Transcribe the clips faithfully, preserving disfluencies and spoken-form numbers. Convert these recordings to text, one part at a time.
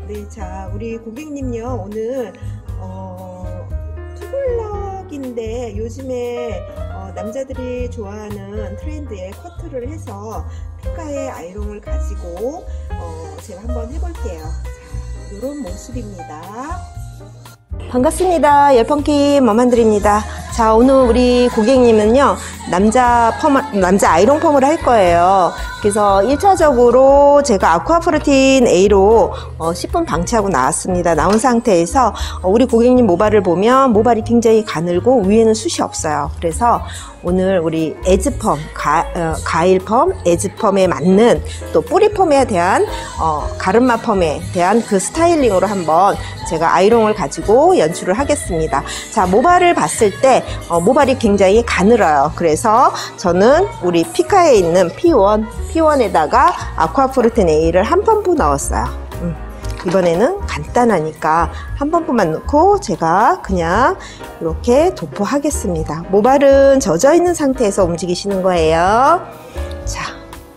네, 자, 우리 고객님요, 오늘, 어, 투블럭인데, 요즘에, 어, 남자들이 좋아하는 트렌드의 커트를 해서, 피카의 아이롱을 가지고, 어, 제가 한번 해볼게요. 자, 이런 모습입니다. 반갑습니다. 열펑킴 머만들입니다. 자, 오늘 우리 고객님은요, 남자 펌, 남자 아이롱 펌을 할 거예요. 그래서 일 차적으로 제가 아쿠아프루틴 A로 어, 십 분 방치하고 나왔습니다. 나온 상태에서 어, 우리 고객님 모발을 보면 모발이 굉장히 가늘고 위에는 숱이 없어요. 그래서 오늘 우리 에즈펌, 가, 어, 가일펌, 에즈펌에 맞는 또 뿌리펌에 대한 어, 가르마 펌에 대한 그 스타일링으로 한번 제가 아이롱을 가지고 연출을 하겠습니다. 자, 모발을 봤을 때 어, 모발이 굉장히 가늘어요. 그래서 저는 우리 피카에 있는 피원, 피원에다가 아쿠아프루틴 A를 한 펌프 넣었어요. 음, 이번에는 간단하니까 한 펌프만 넣고 제가 그냥 이렇게 도포하겠습니다. 모발은 젖어 있는 상태에서 움직이시는 거예요. 자,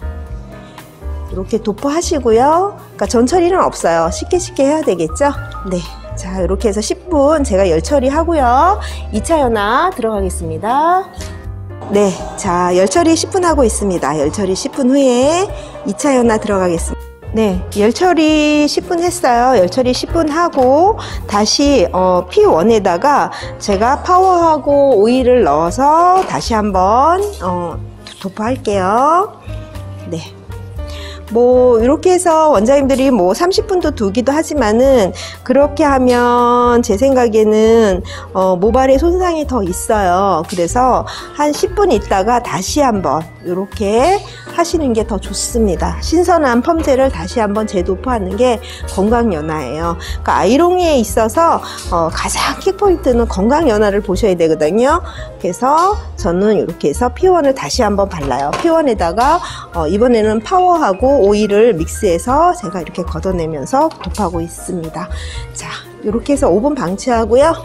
이렇게 도포하시고요. 그러니까 전 처리는 없어요. 쉽게 쉽게 해야 되겠죠? 네. 자, 이렇게 해서 십 분 제가 열 처리하고요. 이 차 연화 들어가겠습니다. 네. 자, 열 처리 십 분 하고 있습니다. 열 처리 십 분 후에 이 차 연화 들어가겠습니다. 네. 열 처리 십 분 했어요. 열 처리 십 분 하고 다시 어, 피원에다가 제가 파워하고 오일을 넣어서 다시 한번 어, 도포할게요. 네. 뭐 이렇게 해서 원장님들이 뭐 삼십 분도 두기도 하지만은 그렇게 하면 제 생각에는 어, 모발에 손상이 더 있어요. 그래서 한 십 분 있다가 다시 한번 이렇게 하시는 게 더 좋습니다. 신선한 펌젤을 다시 한번 재도포하는 게 건강 연화예요. 그러니까 아이롱에 있어서 어, 가장 킥포인트는 건강 연화를 보셔야 되거든요. 그래서 저는 이렇게 해서 피원을 다시 한번 발라요. 피원에다가 어, 이번에는 파워하고 오일을 믹스해서 제가 이렇게 걷어내면서 도포하고 있습니다. 자, 이렇게 해서 오 분 방치하고요.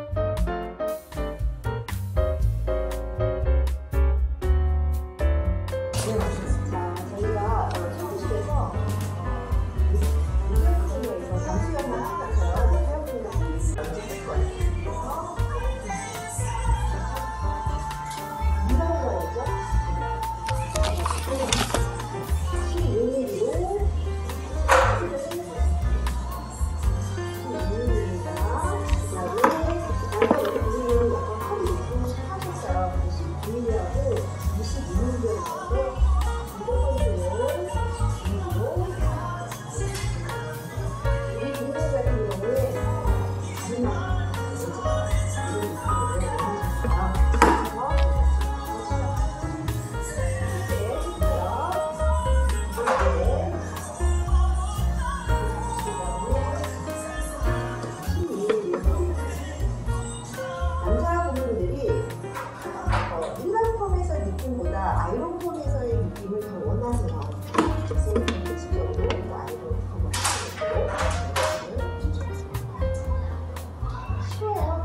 아이롱 펌에서의 느낌을 더 원하세요. 그래서 기본적으로 아이롱 펌을 쉬워요.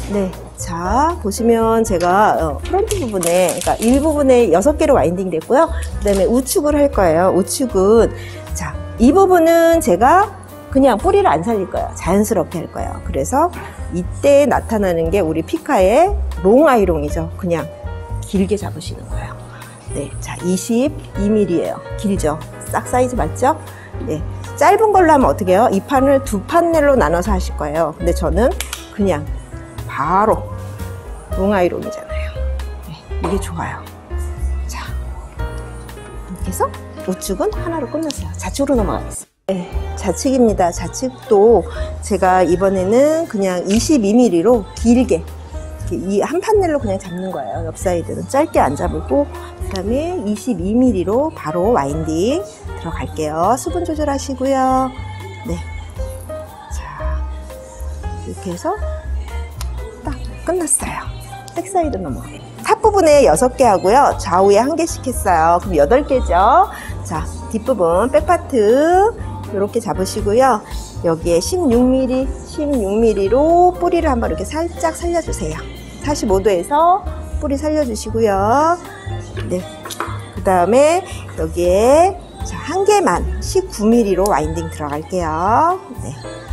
네, 자 보시면 제가 어, 프론트 부분에, 그러니까 일부분에 여섯 개로 와인딩 됐고요. 그 다음에 우측을 할 거예요. 우측은 자, 이 부분은 제가 그냥 뿌리를 안 살릴 거예요. 자연스럽게 할 거예요. 그래서 이때 나타나는 게 우리 피카의 롱 아이롱이죠. 그냥 길게 잡으시는 거예요. 네, 자 이십이 밀리미터예요. 길죠? 싹 사이즈 맞죠? 네, 짧은 걸로 하면 어떻게 해요? 이 판을 두 판넬로 나눠서 하실 거예요. 근데 저는 그냥 바로 롱 아이롱이잖아요. 네, 이게 좋아요. 자, 이렇게 해서 우측은 하나로 끝났어요. 좌측으로 넘어가겠습니다. 네, 좌측입니다. 좌측도 제가 이번에는 그냥 이십이 밀리미터로 길게 이 한 판넬로 그냥 잡는 거예요. 옆 사이드는 짧게 안 잡고, 그 다음에 이십이 밀리미터로 바로 와인딩 들어갈게요. 수분 조절하시고요. 네, 자 이렇게 해서 딱 끝났어요. 백사이드 넘어가요. 탑 부분에 여섯 개 하고요. 좌우에 한 개씩 했어요. 그럼 여덟 개죠. 자, 뒷부분 백파트 이렇게 잡으시고요. 여기에 십육 밀리미터, 십육 밀리미터로 뿌리를 한번 이렇게 살짝 살려주세요. 사십오 도에서 뿌리 살려주시고요. 네, 그 다음에 여기에 자, 한 개만 십구 밀리미터로 와인딩 들어갈게요. 네,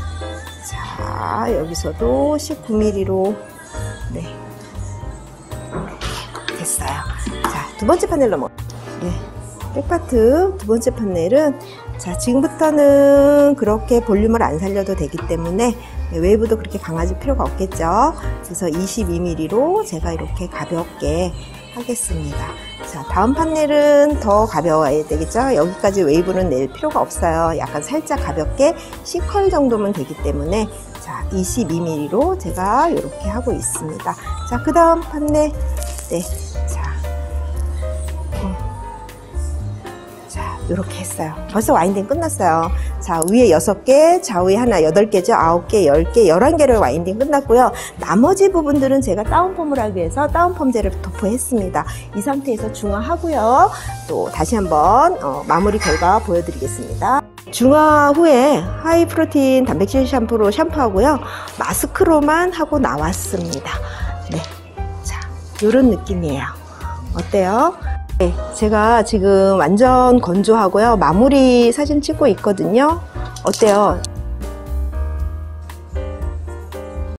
자 여기서도 십구 밀리미터로 네, 됐어요. 자, 두 번째 판넬 넘어. 네, 백파트 두 번째 판넬은 자, 지금부터는 그렇게 볼륨을 안 살려도 되기 때문에 웨이브도 그렇게 강아질 필요가 없겠죠. 그래서 이십이 밀리미터로 제가 이렇게 가볍게 하겠습니다. 자, 다음 판넬은 더 가벼워야 되겠죠. 여기까지 웨이브는 낼 필요가 없어요. 약간 살짝 가볍게 C컬 정도면 되기 때문에 자, 이십이 밀리미터로 제가 이렇게 하고 있습니다. 자, 그 다음 판넬 네, 자, 음. 자, 이렇게 했어요. 벌써 와인딩 끝났어요. 자, 위에 여섯 개, 좌우에 하나, 여덟 개죠. 아홉 개, 열 개, 열한 개를 와인딩 끝났고요. 나머지 부분들은 제가 다운펌을 하기 위해서 다운펌제를 도포했습니다. 이 상태에서 중화하고요. 또 다시 한번 어, 마무리 결과 보여드리겠습니다. 중화 후에 하이 프로틴 단백질 샴푸로 샴푸하고요. 마스크로만 하고 나왔습니다. 네, 자, 이런 느낌이에요. 어때요? 네, 제가 지금 완전 건조하고요. 마무리 사진 찍고 있거든요. 어때요?